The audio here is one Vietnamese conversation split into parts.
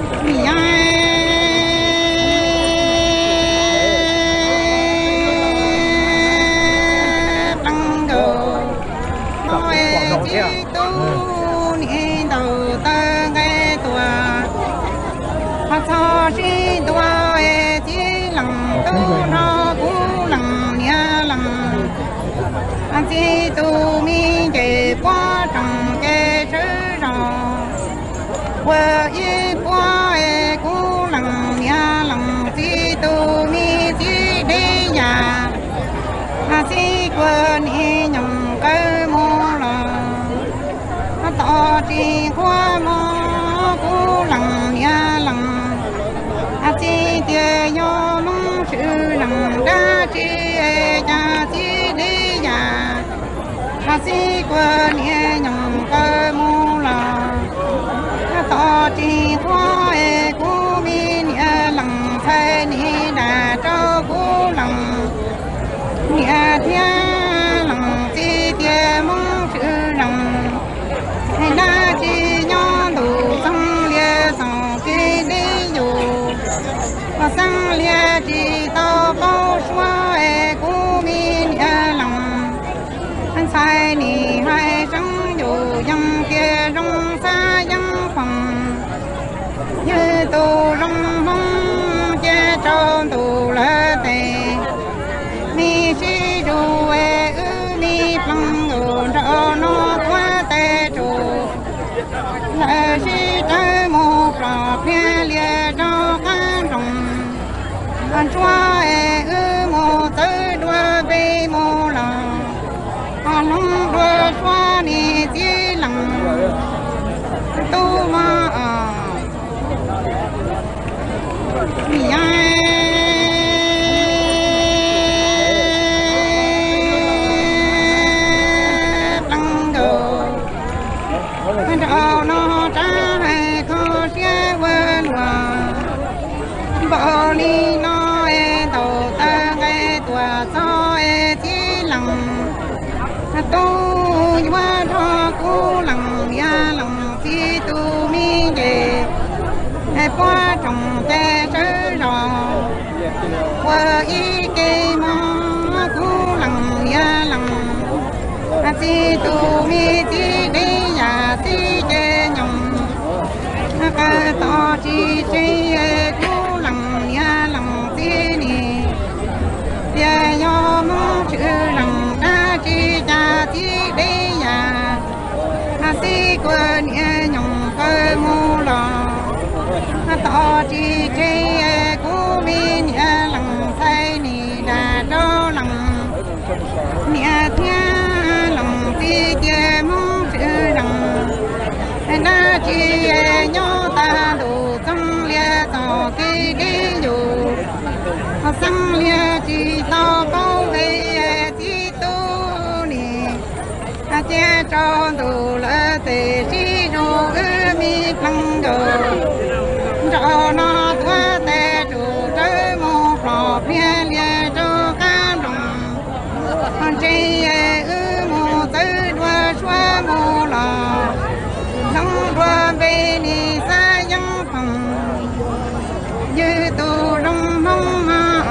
chỉ tu mi để qua trong cái chữ rõ vừa y qua cú lằng nhà lằng chỉ tu mi chỉ để nhà chỉ quên y nhung cái mô là tỏ chỉ qua mô cú lằng nhà lằng chỉ tiêu yo mong sự lằng đa chỉ cha chỉ để nhà chỉ quên y nhung cái mô là tỏ chỉ qua cú mi nhà lằng phải ni đà cho cú lằng nhà thiên lằng chỉ tiêu mong sự lằng hay đa chỉ nhỏ đủ sang lia sang cái đi dù và sang lia chỉ tao bao xóa cú mi nhà lằng anh sai ni hai sang dù dòng kia rong xa dòng phòng như tu rong mong che cho tu lỡ tề mi si ru mi plăng đồ cho nó quá tê trụ lỡ si tới một trò phía lia cho cá rồng anh choa một tới đua về mô lòng anh long đua choa ni chỉ lằng tu ma đâu nó trả hay khó xé quên hòa bỏ đi nó tàu ta cái tua cho chỉ lòng tu qua cho cú lòng ya lòng chỉ tu mi về hay qua trồng té sớ rò qua ý cây mò cú lòng ya lòng chỉ tu mi chỉ đi ya chỉ chơi nhung cái to chỉ chơi cú lòng ya lòng chỉ ni ya yo mong chữ lòng ta chỉ cha chỉ đi ya chỉ quên nhung cái mô lò to chỉ chơi cú mi ya lòng say ni đà cho lòng nia thiên lòng chỉ chơi mong chữ lòng na chỉ nhớ ta đủ trong lia tỏ cái đi dù sang lia chỉ tao bao về chỉ tu ni che cho đủ lỡ tề chỉ đồ mi plăng đồ cho nó qua tề đủ tới một lò phía lia cho cá đồng chỉ một tới đua xóa mô lò long qua về ni xa dân phòng như tu long mong mà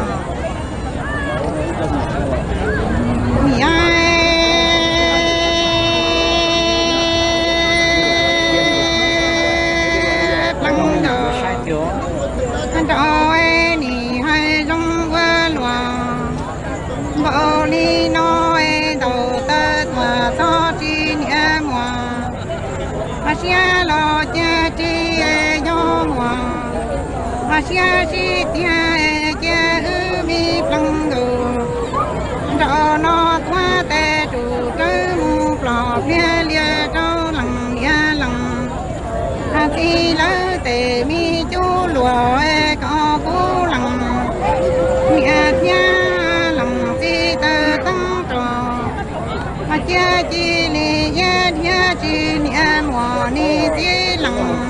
plăng đồ rồi ni hai long qua loa bao ni nói đầu ta thỏa cho chi nhẹ mòa Asia lo cha chi yo mòa Asia chi tia cha mi plăng đồ cho nó thoa tê trụ tới mu lò phía lia cho lằng lia lằng khi lỡ tê mi chú lùa có cú lằng lia tia lằng chi tơ tăng trò cha chi li ya tia chi nia mò ni chi lằng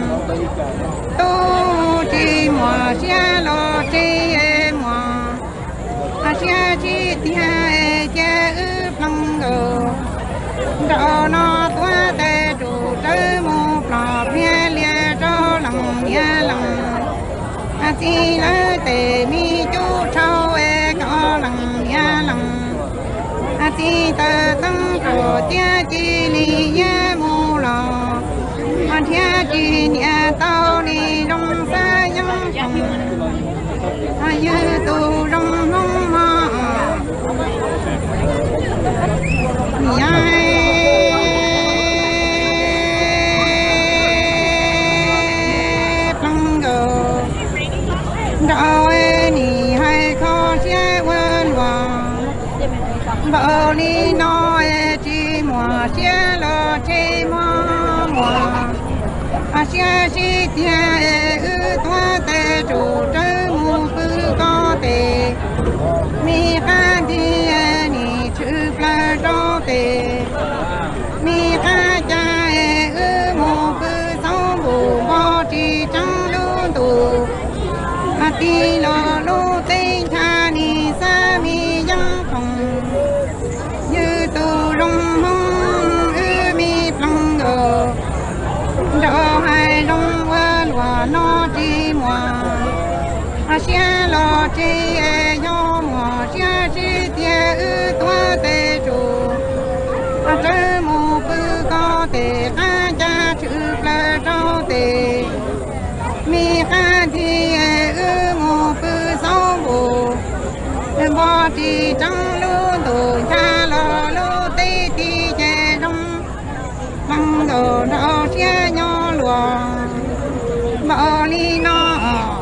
tu chi mò cha lo chi mò cha chi tia cha plăng đồ cho nó thoa tê trụ tới một lò phía lia cho lằng lia chỉ là tề mi chú trâu có lòng nhà lòng chỉ tờ tăng của tia chỉ li ya mù lò thiên chỉ nhà tao đi trong xa nhung phòng như tu trong nông mơ rồi nì hay khó che quên hoàng vợ đi nói chỉ mùa che lo che mùa che chỉ tiền ư toa tê chủ trớ mù cứ có tê mi ca đi nì chữ pla cho tê mi ca cha ư mù cứ sống bù bò chỉ trắng luôn tù ti lo lô tê cha ni sa mi yang phong như tu rong hong ư mi phong gờ đo hai long qua lúa nó chi mùa xia lo chi yo mùa xia chi tia ư toa tê chủ trơ mù cứ có tê ca cha chữ pla trao tê mi ca thi ư mù cứ sống bù bò chỉ trắng lu đồ cha lo lu tê ti che trong măng đồ đào xia nhỏ lùa bò li nó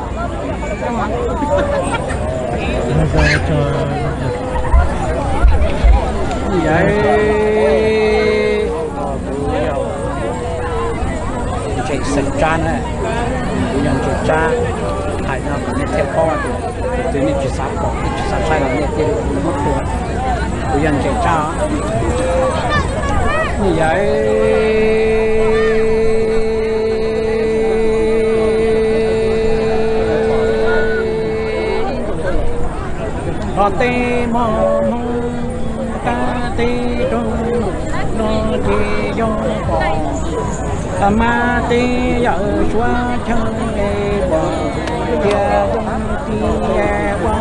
vậy chị sạch tràn này nhân chị cha hãy nào cũng nên theo con từ nên chị sắp bỏ chị sắp sai là nên tiền mất tuổi của nhân chị cha như vậy nó tê mò ta tê trong nó tê do bỏ ma tê ở xóa chân e bỏ tia trong tia qua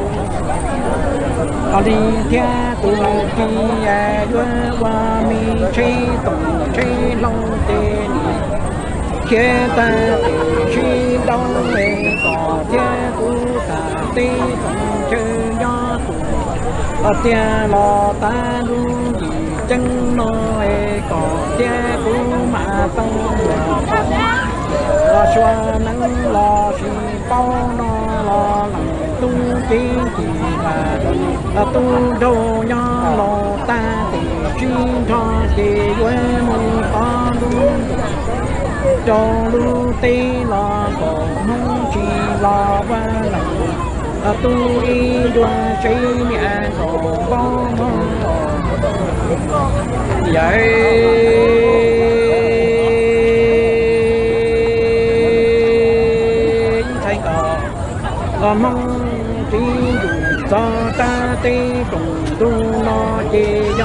tu đi tia tu tia qua mi chi tổng chi long tê kia ta chi đông e có tia tu ta tê tổng chơi do tu tia lo ta luôn gì chân nó e có tia tu mà tông lo xoa nắng lo si bao nó lo lằng tung tí thì là tu đâu nhỏ lo ta thì chuyên cho thì quê mù có luôn cho lu tê lo còn không chỉ lo qua lòng tu y đoan cháy nhẹ còn bao vậy mong chỉ dù cho ta tê cùng tu nó chê do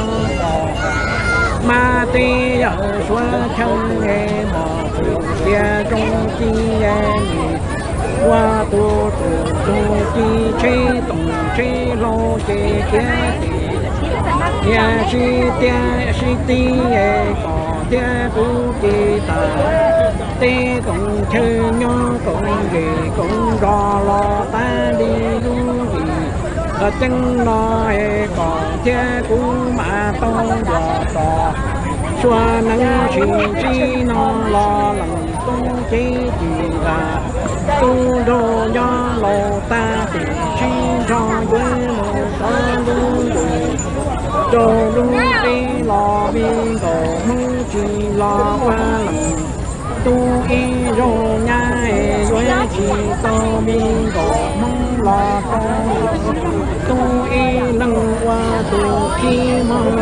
mà tê ở xóa chân nghe mò thường kia trong chi nghe qua tu chi chê tổng chê lo chê kia tê nhà chi tia chi tê có tia tu chê ta tê cũng chơi nhỏ cũng gì cũng rò lo ta đi luôn gì là chân nó còn tia cũng mà tông rò rò xóa nắng chi nó lo lòng tung chi chỉ là tu đồ nhỏ lo ta thì chi cho với một con luôn đủ cho luôn đi lo biên đồ không chỉ lo qua lòng tu y rô nha với chỉ to biên đồ mong lo con tu y nâng qua tu khi mong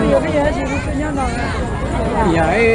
vậy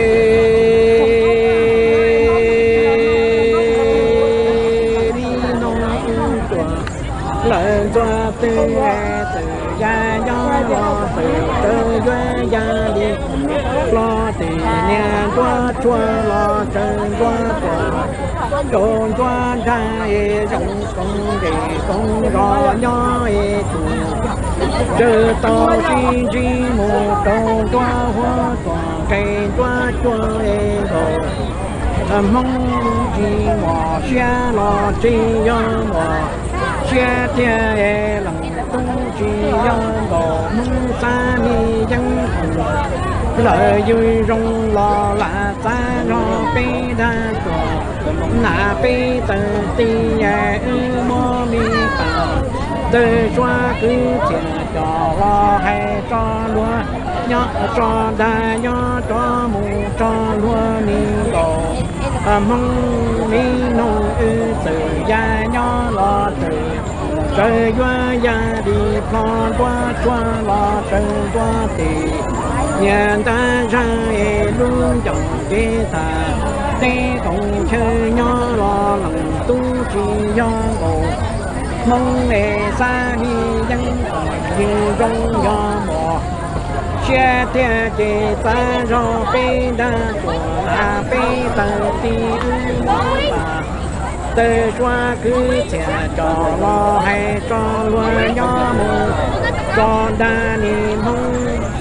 đi nói lời cho từ gia do từ từ gia đi lo tiền nhà qua chua lo chân qua tròn qua trai rộng công để công rõ nhỏ chủ chờ to chi một tròn qua hoa toàn cây qua chua đồ mong chi mò xe lo chi do mò xe tia lòng tung chi do đồ mong xa mi dân lời vui rong lo là xa lo bê đa chùa nà bê tờ tì mô mi tà tờ xoa cứ chè cho lo hay cho lúa nhỏ cho đa nhỏ cho mù cho lúa mi đồ mong mi nông từ gia nhỏ lo từ trời qua gia đi lo qua qua lo trời qua thì nhà ta ra luôn chồng kế ta tế cùng chơi nhỏ lo lòng tu chỉ do bộ mong mẹ xa đi dân còn như trong gió mùa xe tia chế ta rõ bê đa của là bê tờ tì bà tê qua cứ chè cho lo hay cho luôn gió mùa cho đa ni mong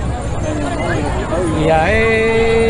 vậy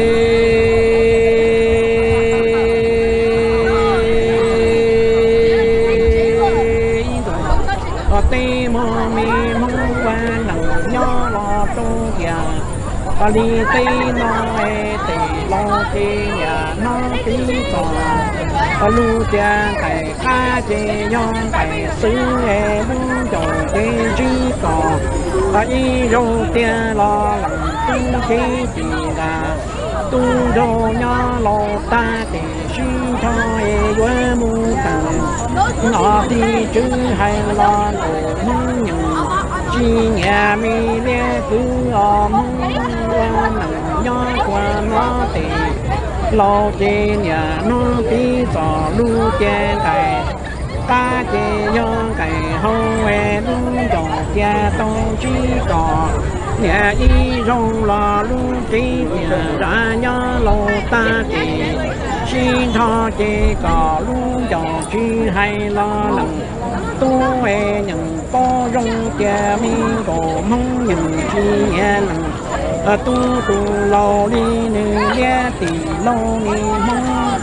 tê mô mi mong qua nặng nhỏ lo tu già ta đi tê nó tê lo tê nhà nó tí còn ta lu cha cày cá chê nhon cày xứ đúng chồng tê chi còn ta y rô tia lo lòng tu chi chỉ là tu rô nhỏ lo ta tê xin cho quê mu tầng nó đi chứ hay lo đồ mong nhận chi nhà mi lẽ cứ mong qua nặng nhỏ qua nó thì lo chê nhà nó tí trò lu chê cày ta chê nhỏ cày hô hè lu trò cha tông chi cò nhà y rong lo lu chi nhà ra nhỏ lo ta thì xin tho chê cò lu trò chi hay lo lòng tu hè nhận có rong cha mi cổ mong nhận chi nghe lòng tu tu lâu đi nữ ghé tì lâu ni mong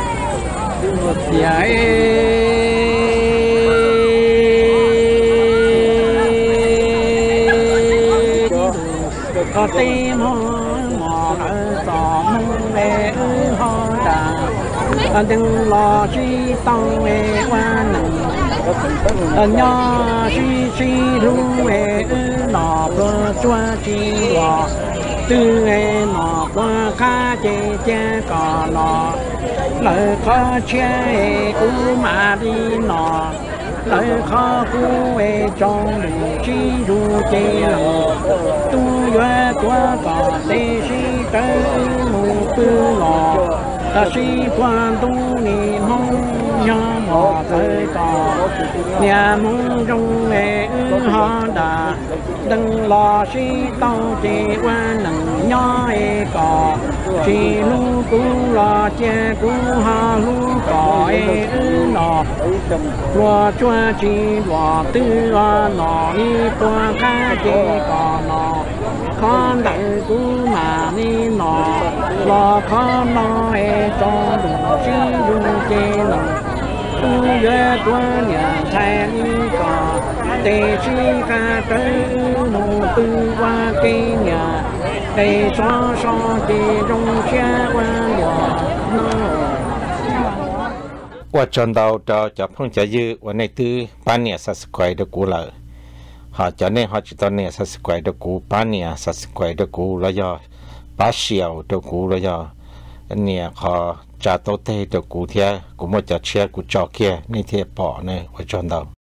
dạy có tim hoa mò ở tò mong lệ ho đà đừng lo suy tông về qua nặng nhỏ suy lu về nọ bơ chua chi lò từ nọ qua cá chê cha cò lò lời khó che cú mà đi nọ lời khó cú trong đường chi ru chê lò tu doa tua cò tê si tới mù tư lò ta si quan tu ni mong nhỏ mò tới cò nhà mong trong ho đà đừng lo si tao chê qua nặng nhỏ cò chỉ lu cú lo che cú ha lu cò nọ lo chua chi lo tư nọ ni tua cá chê cò nọ con đại cú mà ni nọ lo con nó cho đủ chi du chê lòng tu ghé tua nhà thay ni cò tê chi ca tới mù tư qua cây nhà đây xóa xóa thì rong xe qua nhỏ nó qua tròn đầu cho phong trả dưวันnày tư ban nhà sát quay được cú lợi họ cho nên họ chỉ tao nhà sát quay được cú ban nhà sát quay được cú là do bá xiao được cú là do nhà họ trả tao tê được cú thia cũng một trả chia cú trò kia nên thia bỏ này qua tròn đầu